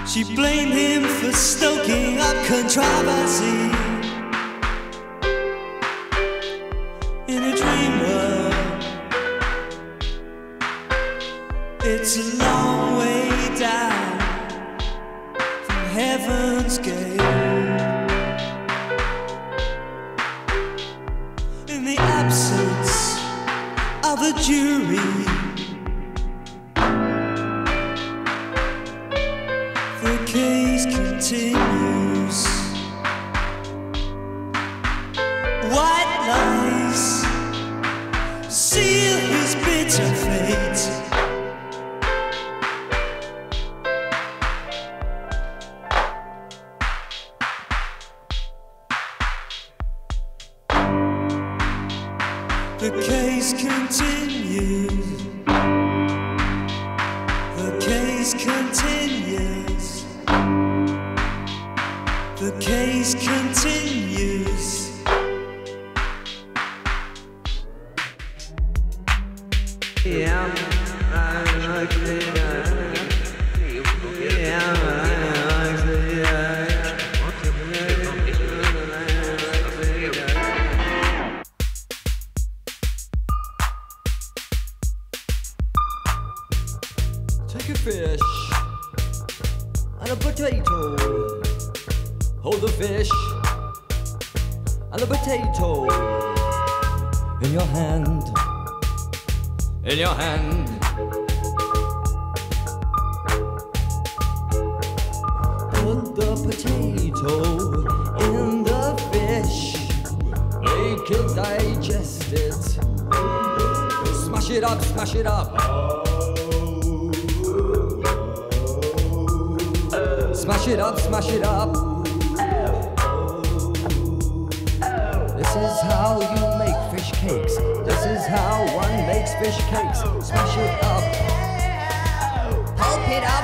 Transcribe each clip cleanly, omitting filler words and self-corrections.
She blamed him for stoking up controversy. In a dream world, it's a long way down from heaven's gate. In the absence of a jury, the case continues. White lies seal his bitter fate. The case continues. The case continues. The case continues. Take a fish and a potato. Hold the fish and the potato in your hand. In your hand. Put the potato in the fish. Make it digest it. Smash it up, smash it up. Smash it up, smash it up. This is how you make fish cakes. This is how one makes fish cakes. Smash it up. Pulp it up.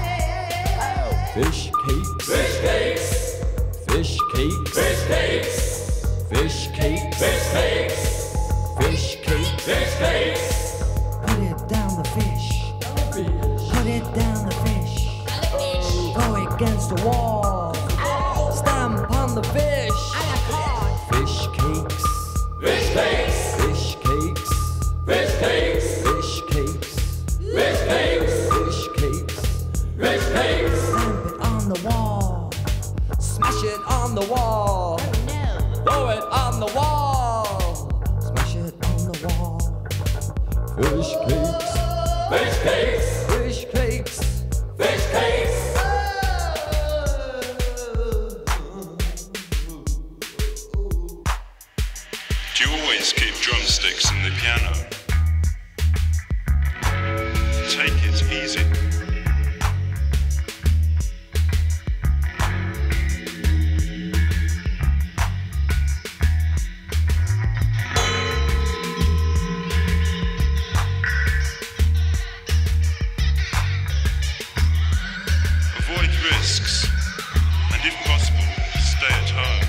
Fish cakes. Fish cakes. Fish cakes. Fish cakes. Fish cakes. Fish cakes. Fish cakes. Fish cakes. Put it down the fish. Put it down the fish. Throw it against the wall. Stamp on the fish. Fish cakes. Fish cakes. Fish cakes. Fish cakes. Fish cakes. Fish cakes. Fish cakes. Fish cakes. Stamp it on the wall. Smash it on the wall. Throw it on the wall. Smash it on the wall. Fish cakes. Fish cakes. Fish cakes. Fish cakes. Do you always keep drumsticks in the piano? Take it easy. Avoid risks, and if possible, stay at home.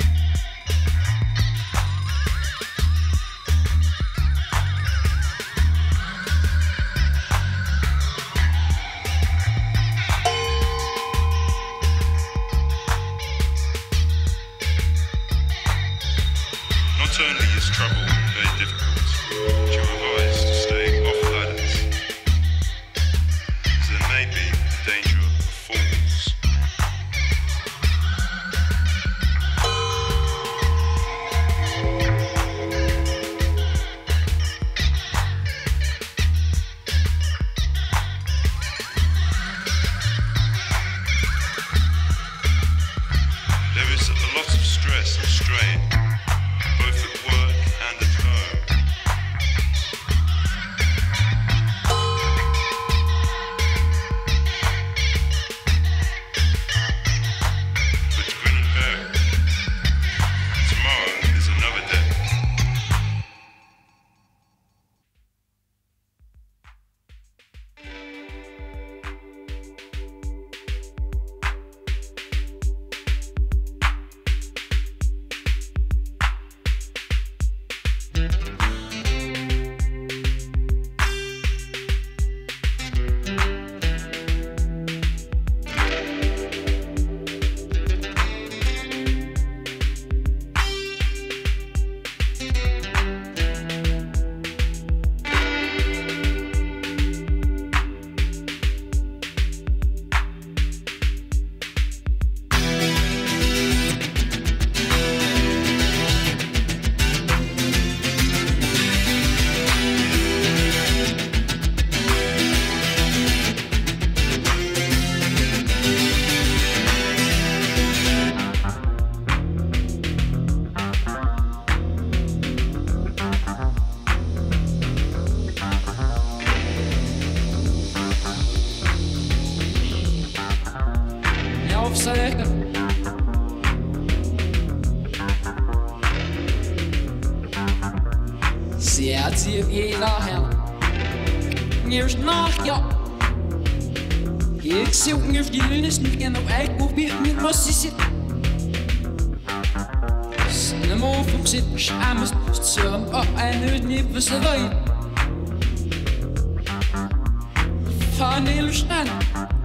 Not only is travel very difficult, but you're advised to stay off ladders, as there may be the danger of falls. There is a lot of stress and strain, both at work and at home. But grin and bear it. Tomorrow is another day. sehr tief jeder her. Njevs nachja. Ik zie ook njevs die lunes niet en op eigen probeer met mossies. Snemo voor zit schames zo op en nu niet besluit. Van heel snel.